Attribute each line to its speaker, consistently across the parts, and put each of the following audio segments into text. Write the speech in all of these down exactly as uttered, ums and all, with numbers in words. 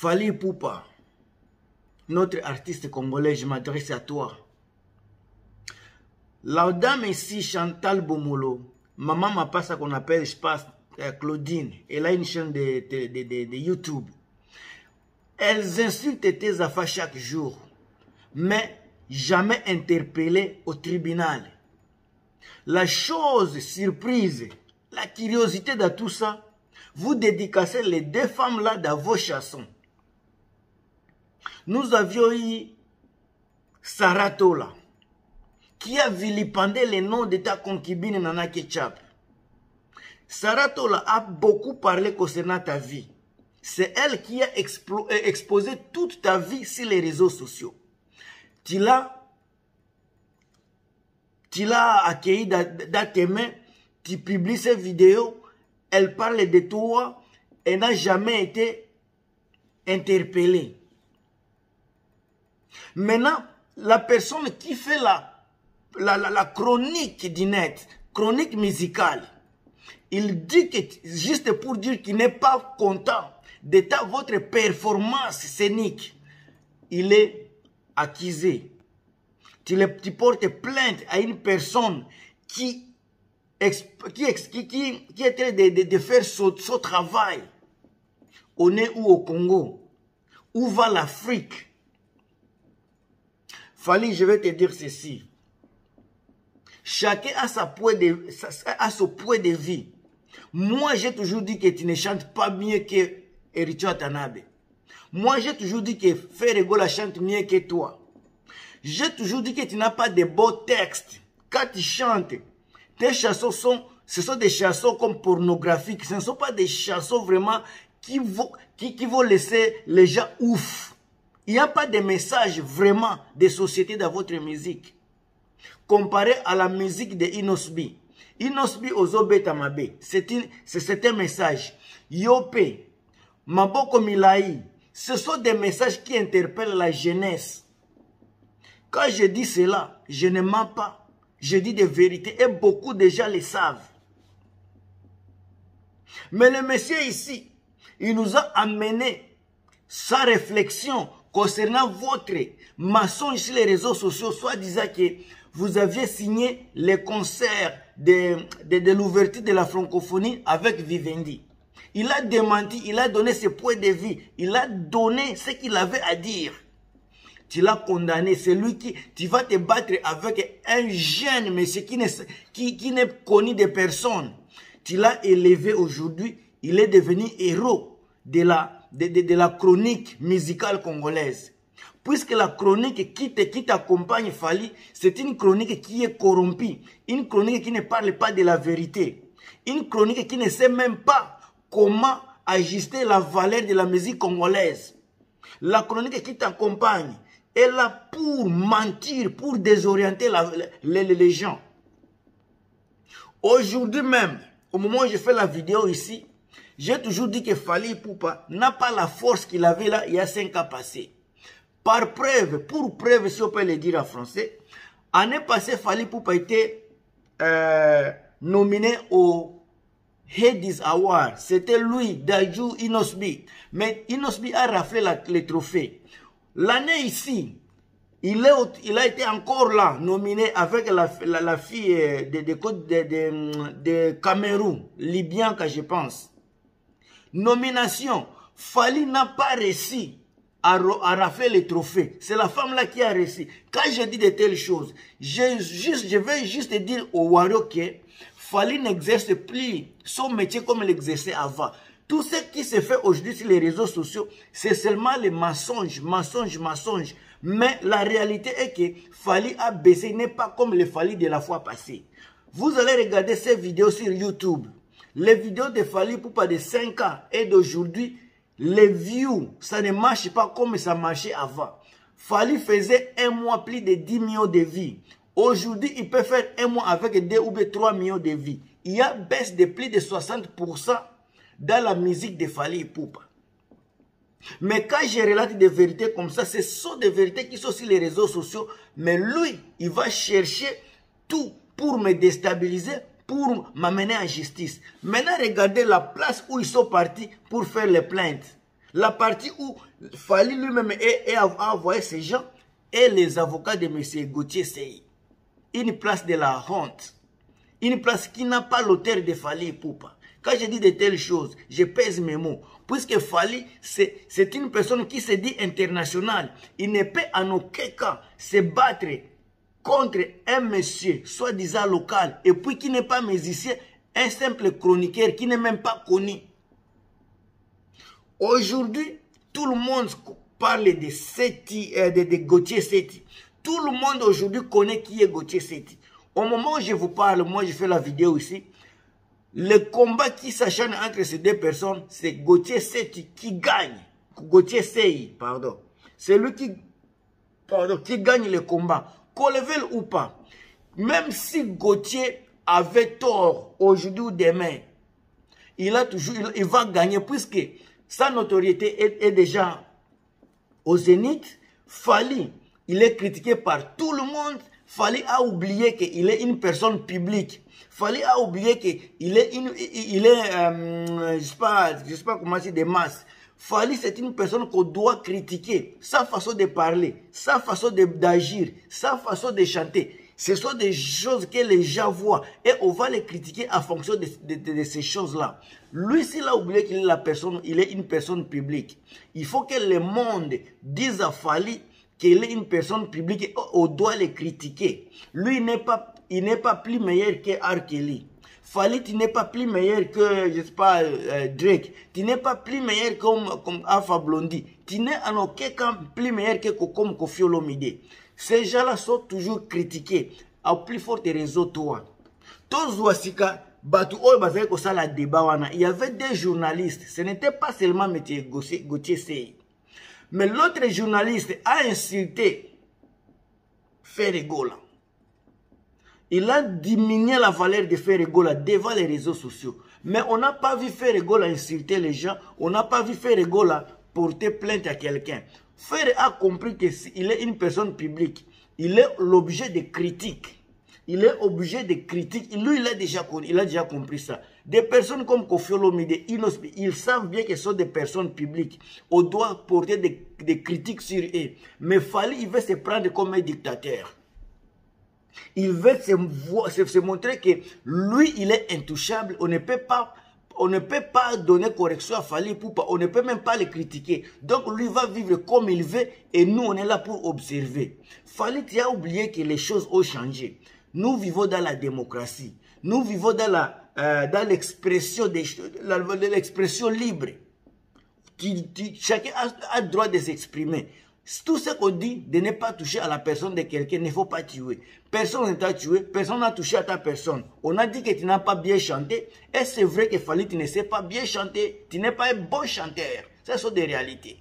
Speaker 1: Fally Ipupa, notre artiste congolais, je m'adresse à toi. La dame ici, Chantal Bomolo, maman m'a pas ça qu'on appelle, je pense, Claudine. Elle a une chaîne de, de, de, de, de YouTube. Elles insultent tes affaires chaque jour, mais jamais interpellées au tribunal. La chose surprise, la curiosité de tout ça, vous dédicacez les deux femmes-là dans vos chansons. Nous avions eu Saratola, qui a vilipendé le nom de ta concubine Nana Ketchup. Saratola a beaucoup parlé concernant ta vie. C'est elle qui a exposé toute ta vie sur les réseaux sociaux. Tu l'as tu l'as accueilli dans, dans tes mains, tu publies ces vidéos, elle parle de toi, elle n'a jamais été interpellée. Maintenant, la personne qui fait la, la, la, la chronique du net, chronique musicale, il dit que, juste pour dire qu'il n'est pas content de ta, votre performance scénique, il est accusé. Tu, le, tu portes plainte à une personne qui, qui, qui, qui, qui est en train de, de, de faire son, son travail. On est où au Congo? Où va l'Afrique? Fally, je vais te dire ceci. Chacun a, sa point de, a son point de vie. Moi, j'ai toujours dit que tu ne chantes pas mieux que Ericho Watanabe. Moi, j'ai toujours dit que Ferregola chante mieux que toi. J'ai toujours dit que tu n'as pas de beaux textes. Quand tu chantes, tes chansons sont, ce sont des chansons comme pornographiques. Ce ne sont pas des chansons vraiment qui vont, qui, qui vont laisser les gens ouf. Il n'y a pas de message vraiment de société dans votre musique. Comparé à la musique de Inosbi. Inosbi Ozobe Tamabe. C'est un message. Yopé, Maboko Milaï. Ce sont des messages qui interpellent la jeunesse. Quand je dis cela, je ne mens pas. Je dis des vérités et beaucoup de gens le savent. Mais le monsieur ici, il nous a amené sa réflexion concernant votre mensonge sur les réseaux sociaux, soit disant que vous aviez signé les concerts de, de, de l'ouverture de la francophonie avec Vivendi. Il a démenti, il a donné ses points de vue, il a donné ce qu'il avait à dire. Tu l'as condamné, c'est lui qui, tu vas te battre avec un jeune monsieur qui n'est qui, qui n'est connu de personne. Tu l'as élevé aujourd'hui, il est devenu héros de la, de, de, de la chronique musicale congolaise. Puisque la chronique qui t'accompagne, Fally, c'est une chronique qui est corrompue, une chronique qui ne parle pas de la vérité, une chronique qui ne sait même pas comment ajuster la valeur de la musique congolaise. La chronique qui t'accompagne est là pour mentir, pour désorienter la, les, les, les gens. Aujourd'hui même, au moment où je fais la vidéo ici, j'ai toujours dit que Fally Ipupa n'a pas la force qu'il avait là il y a cinq ans passés. Par preuve, pour preuve, si on peut le dire en français, l'année passée, Fally Ipupa était euh, nominé au Headies Award. C'était lui, Dajou, Inosbi. Mais Inosbi a raflé la, les trophées. L'année ici, il, est, il a été encore là, nominé avec la, la, la fille de, de, de, de, de Cameroun, Libyanka, je pense. Nomination, Fally n'a pas réussi à, à rafler les trophées. C'est la femme là qui a réussi. Quand je dis de telles choses, je, juste, je vais juste dire au Wario que Fally n'exerce plus son métier comme il l'exerçait avant. Tout ce qui se fait aujourd'hui sur les réseaux sociaux, c'est seulement les mensonges, mensonges, mensonges. Mais la réalité est que Fally a baissé, n'est pas comme le Fally de la fois passée. Vous allez regarder ces vidéos sur YouTube. Les vidéos de Fally Ipupa de cinq ans et d'aujourd'hui, les views, ça ne marche pas comme ça marchait avant. Fally faisait un mois plus de dix millions de vues. Aujourd'hui, il peut faire un mois avec deux ou trois millions de vues. Il y a une baisse de plus de soixante pour cent dans la musique de Fally Ipupa. Mais quand je relate des vérités comme ça, ce sont des vérités qui sont sur les réseaux sociaux. Mais lui, il va chercher tout pour me déstabiliser, pour m'amener en justice. Maintenant, regardez la place où ils sont partis pour faire les plaintes. La partie où Fally lui-même a envoyé ces gens et les avocats de M. Gauthier Seye. Une place de la honte. Une place qui n'a pas l'auteur de Fally Ipupa. Quand je dis de telles choses, je pèse mes mots. Puisque Fally, c'est une personne qui se dit internationale. Il ne peut en aucun cas se battre contre un monsieur, soi-disant local, et puis qui n'est pas musicien, un simple chroniqueur qui n'est même pas connu. Aujourd'hui, tout le monde parle de Seti, euh, de, de Gauthier Seti. Tout le monde aujourd'hui connaît qui est Gauthier Seti. Au moment où je vous parle, moi je fais la vidéo ici, le combat qui s'acharne entre ces deux personnes, c'est Gauthier Seti qui gagne. Gauthier Seye, pardon. C'est lui qui, pardon, qui gagne le combat. Qu'on le veuille ou pas. Même si Gauthier avait tort aujourd'hui ou demain, il, a toujours, il, il va gagner puisque sa notoriété est, est déjà au zénith. Fally, il est critiqué par tout le monde. Fally a oublié qu'il est une personne publique. Fally a oublié qu'il est, une, il est euh, je ne sais pas, je sais pas comment dire, des masses. Fally, c'est une personne qu'on doit critiquer. Sa façon de parler, sa façon d'agir, sa façon de chanter. Ce sont des choses que les gens voient. Et on va les critiquer en fonction de, de, de, de ces choses-là. Lui, s'il a oublié qu'il est la personne, il est une personne publique. Il faut que le monde dise à Fally qu'il est une personne publique et on doit les critiquer. Lui, il n'est pas, il n'est pas plus meilleur que R. Kelly. Fally, tu n'es pas plus meilleur que, je sais pas, euh, Drake. Tu n'es pas plus meilleur comme, comme Alpha Blondy. Tu n'es en aucun cas plus meilleur que comme Koffi Olomide. Ces gens-là sont toujours critiqués. À plus forte raison, toi. Tozouasika, Batu Oy Bazay Kosala Debawana. Il y avait des journalistes. Ce n'était pas seulement M. Gauthier Seye. Mais l'autre journaliste a insulté Ferregola. Il a diminué la valeur de Ferregola devant les réseaux sociaux. Mais on n'a pas vu Ferregola insulter les gens. On n'a pas vu Ferregola porter plainte à quelqu'un. Ferre a compris qu'il est une personne publique. Il est l'objet de critiques. Il est objet de critiques. Lui, il a déjà, il a déjà compris ça. Des personnes comme Koffi Olomide, Inosbi, ils savent bien que ce sont des personnes publiques. On doit porter des, des critiques sur eux. Mais Fally, il veut se prendre comme un dictateur. Il veut se, se, se montrer que lui, il est intouchable. On ne peut pas, on ne peut pas donner correction à Fally Ipupa. On ne peut même pas le critiquer. Donc, lui va vivre comme il veut et nous, on est là pour observer. Fally, tu as oublié que les choses ont changé. Nous vivons dans la démocratie. Nous vivons dans la euh, dans l'expression de l'expression libre. Tu, tu, chacun a, a le droit de s'exprimer. Tout ce qu'on dit de ne pas toucher à la personne de quelqu'un, il ne faut pas tuer. Personne ne t'a tué, personne n'a touché à ta personne. On a dit que tu n'as pas bien chanté. Et c'est vrai que Fally, tu ne sais pas bien chanter. Tu n'es pas un bon chanteur. Ce sont des réalités.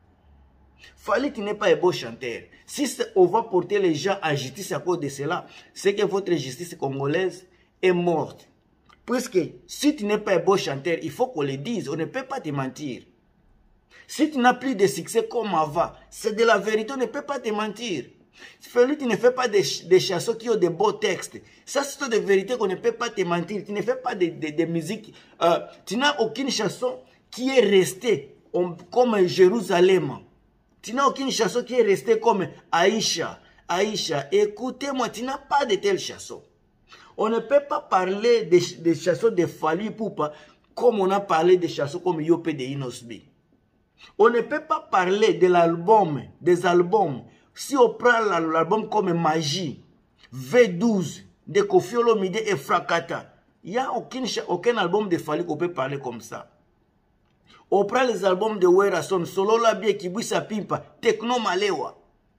Speaker 1: Fally, tu n'es pas un bon chanteur. Si on va porter les gens à justice à cause de cela, c'est que votre justice congolaise est morte. Puisque si tu n'es pas un bon chanteur, il faut qu'on le dise. On ne peut pas te mentir. Si tu n'as plus de succès comme avant, c'est de la vérité, on ne peut pas te mentir. Fally, tu ne fais pas des, des chansons qui ont de beaux textes. Ça, c'est de vérité qu'on ne peut pas te mentir. Tu ne fais pas de, de, de musique. Euh, tu n'as aucune chanson qui est restée comme Jérusalem. Tu n'as aucune chanson qui est restée comme Aïcha. Aïcha, écoutez-moi, tu n'as pas de telles chansons. On ne peut pas parler des, des chansons de Fally Ipupa comme on a parlé des chansons comme Yope de Inosbi. On ne peut pas parler de l'album, des albums. Si on prend l'album comme Magie, V douze, de Koffi Olomide et Frakata, il n'y a aucun, aucun album de Fally qu'on peut parler comme ça. On prend les albums de Werason, Solo Labie, Kibuisa Pimpa, Tekno Malewa.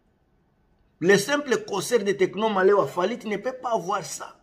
Speaker 1: Le simple concert de Tekno Malewa, Fally, tu ne peux pas voir ça.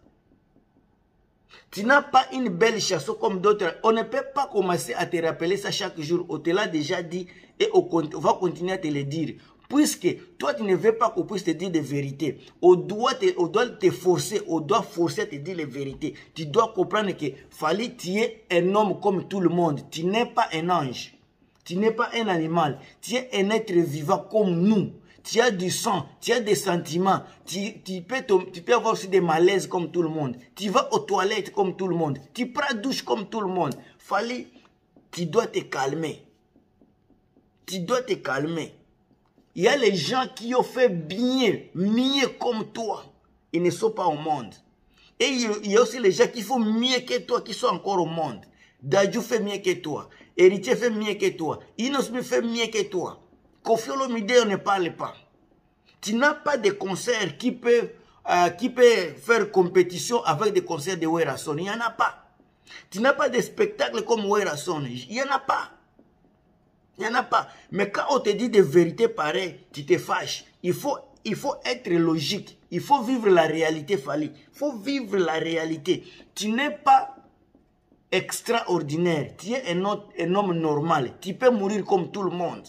Speaker 1: Tu n'as pas une belle chanson comme d'autres. On ne peut pas commencer à te rappeler ça chaque jour. On te l'a déjà dit et on va continuer à te le dire. Puisque toi, tu ne veux pas qu'on puisse te dire des vérités. On doit te, on doit te forcer, on doit forcer à te dire les vérités. Tu dois comprendre que Fally, tu es un homme comme tout le monde. Tu n'es pas un ange. Tu n'es pas un animal. Tu es un être vivant comme nous. Tu as du sang, tu as des sentiments, tu, tu, peux te, tu peux avoir aussi des malaises comme tout le monde. Tu vas aux toilettes comme tout le monde. Tu prends douche comme tout le monde. Fally, tu dois te calmer. tu dois te calmer. Il y a les gens qui ont fait bien, mieux comme toi. Ils ne sont pas au monde. Et il y a aussi les gens qui font mieux que toi, qui sont encore au monde. Dadju fait mieux que toi. Héritier fait mieux que toi. Inosmi fait mieux que toi. Koffi Olomide, on ne parle pas. Tu n'as pas de concert qui peut, euh, qui peut faire compétition avec des concerts de Werason. Il n'y en a pas. Tu n'as pas de spectacle comme Werason. Il n'y en a pas. Il n'y en a pas. Mais quand on te dit des vérités pareilles, tu te fâches. Il faut, il faut être logique. Il faut vivre la réalité, Fally. Il faut vivre la réalité. Tu n'es pas extraordinaire. Tu es un, autre, un homme normal. Tu peux mourir comme tout le monde.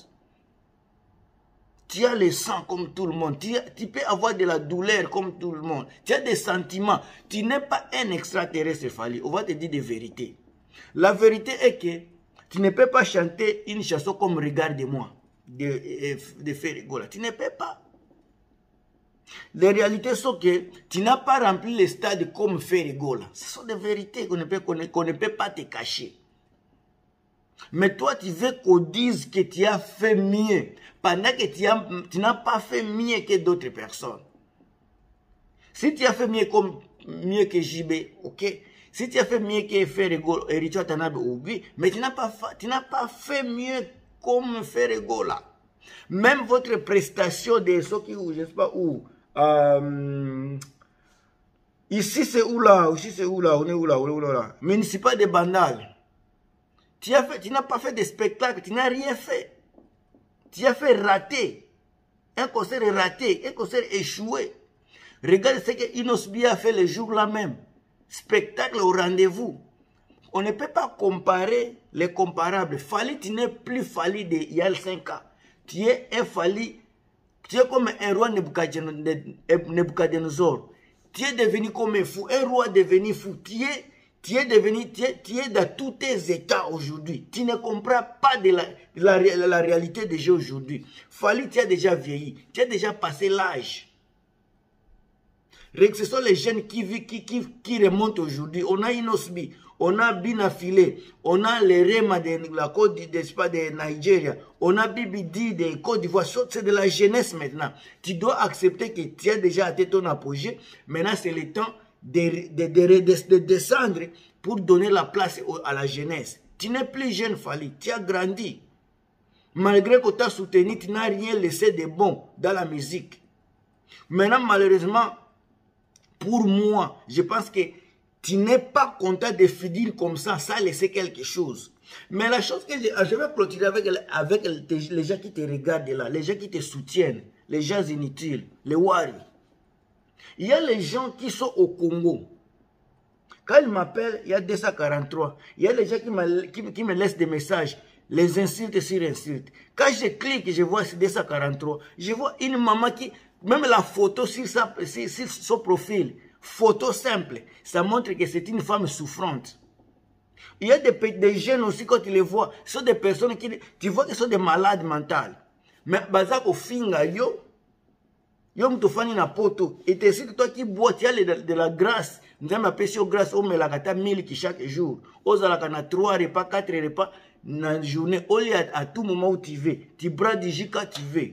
Speaker 1: Tu as le sang comme tout le monde. Tu, as, tu peux avoir de la douleur comme tout le monde. Tu as des sentiments. Tu n'es pas un extraterrestre, Fally. On va te dire des vérités. La vérité est que tu ne peux pas chanter une chanson comme Regarde-moi de, de, de Ferregola. Tu ne peux pas. Les réalités sont que tu n'as pas rempli les stades comme Ferregola. Ce sont des vérités qu'on ne peut, qu'on ne, qu'on ne peut pas te cacher. Mais toi, tu veux qu'on dise que tu as fait mieux, pendant que tu, as, tu n'as pas fait mieux que d'autres personnes. Si tu as fait mieux, comme, mieux que J B, ok. Si tu as fait mieux que Ferregola, Héritier Watanabe, oui, mais tu n'as pas, tu n'as pas fait mieux comme Ferregola. Même votre prestation de ceux qui, je ne sais pas où, euh, ici c'est où là, ici c'est où là, on est où là, on est où là, là. Municipal de Bandal. Tu as fait, tu n'as pas fait de spectacle, tu n'as rien fait. Tu as fait rater. Un concert raté, un concert échoué. Regarde ce que Inosbi a fait le jour-là même. Spectacle au rendez-vous. On ne peut pas comparer les comparables. Fally, tu n'es plus Fally d'il y a cinq ans. Tu es un Fally, tu es comme un roi Nebuchadnezzar. Tu es devenu comme un fou, un roi devenu fou. Tu es, tu es devenu, tu es, tu es dans tous tes états aujourd'hui. Tu ne comprends pas de la, de la, de la réalité des gens aujourd'hui. Fally, tu as déjà vieilli, tu as déjà passé l'âge. Ce sont les jeunes qui, qui, qui, qui remontent aujourd'hui. On a Inosbi, on a Binafile, on a les Rema de la Côte d'Espagne de Nigeria, on a Bibidi de Côte d'Ivoire. C'est de la jeunesse maintenant. Tu dois accepter que tu as déjà atteint ton apogée. Maintenant, c'est le temps de, de, de, de, de descendre pour donner la place à la jeunesse. Tu n'es plus jeune, Fally. Tu as grandi. Malgré que tu as soutenu, tu n'as rien laissé de bon dans la musique. Maintenant, malheureusement, pour moi, je pense que tu n'es pas content de finir comme ça, sans laisser quelque chose. Mais la chose que je, je vais clôturer avec, avec les gens qui te regardent là, les gens qui te soutiennent, les gens inutiles, les Wari. Il y a les gens qui sont au Congo. Quand ils m'appellent, il y a deux cent quarante-trois. Il y a les gens qui me, qui, qui me laissent des messages, les insultes sur insultes. Quand je clique, je vois deux cent quarante-trois. Je vois une maman qui... Même la photo sur, sa, sur, sur son profil, photo simple, ça montre que c'est une femme souffrante. Il y a des, des jeunes aussi, quand tu les vois, ce sont des personnes qui, tu vois que ce sont des malades mentales. Mais, bazak au finga, yo, yo m'tofani na poto, et t'es si toi qui bois, tu as de, de la grâce, nous avons appelé sur grâce, on met la gata mille qui chaque jour, on a la trois repas, quatre repas, dans la journée, on y a à tout moment où tu veux, tu bras du jika, tu veux.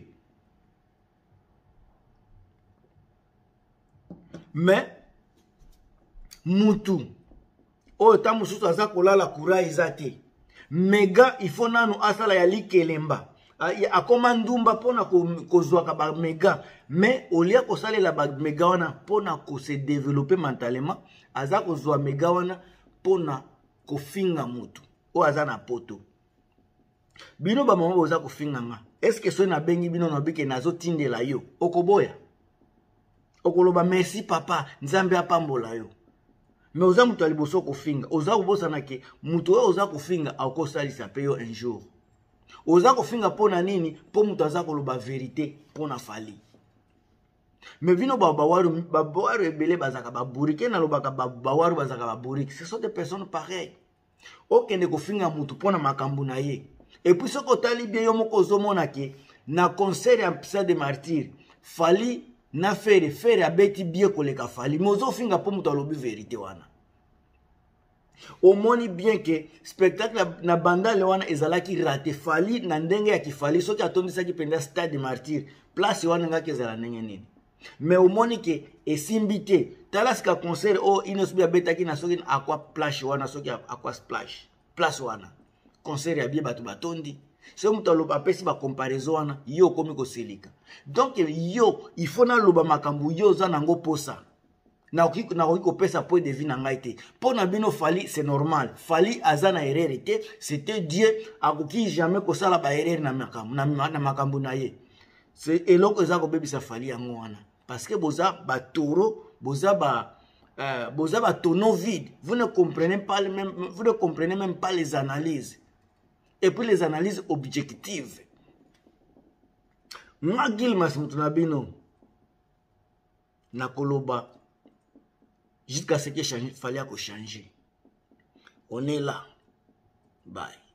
Speaker 1: Mais, Moutou, oh, ta mususu aza kolala kura izate. Mega, il faut nanu asala ya likelemba. Akoma ndumba pona kozwaka ba mega. Mais, au lieu kosale la ba mega wana pona ko se développer mentalement, aza kozwa mega wana pona kofinga mutu. O aza na poto. Bino ba mama oza kofinga nga. Est-ce que so na bengi bino na bike nazo tindela yo? Okoboya. Okoloba merci papa, nzambe apambola yo. Mais oza mutu aliboso kofinga, oza kobosa na ke mutu oyo oza kofinga akosalisa pe yo un jour. Oza kofinga pona nini? Po mutu aza koloba vérité pona Fally. Mais vino ba bawaru ba bawaru ebele bazaka ba burike na lobaka ba bawaru bazaka ba burike. Ce sont des personnes pareilles. Okende kofinga mutu pona makambu na ye. Et puis soko tali bien yo moko zomona ke na concert ya Psa de Martyr, Fally na faire faire abeti bien koleka Fally mozo finga po mutu alobi vérité wana. omoni bien que spectacle na bandale wana ezalaki raté fali na ndenge ya kifali soki atondisaki penda stade martyr place wana ngaki ezala ndenge nini mais omoni ke esimbi te tala sika concert o inosubi abetaki na soki akwa plage wana soki akwa splash place wana concert ya bie bato batondi so mutu aloba apesi ba comparaison wana yo komi koselika donc yo il faut na loba makambo yo za nango posa na oki na oki kopesa point de vue na ngai te po na bino fali c'est normal fali azana erreur te c'était Dieu akoki jamais kosala ba erreur na makambo na, na makambo na ye c'est eloko za ko bebisa fali yango wana parce que boza ba taureau boza ba euh, boza ba tonneau vide vous ne comprenez pas les même vous ne comprenez même pas les analyses et puis les analyses objectives ma Gilmas mutunabino na koloba jusqu'à ce que il fallait changer. On est là. Bye.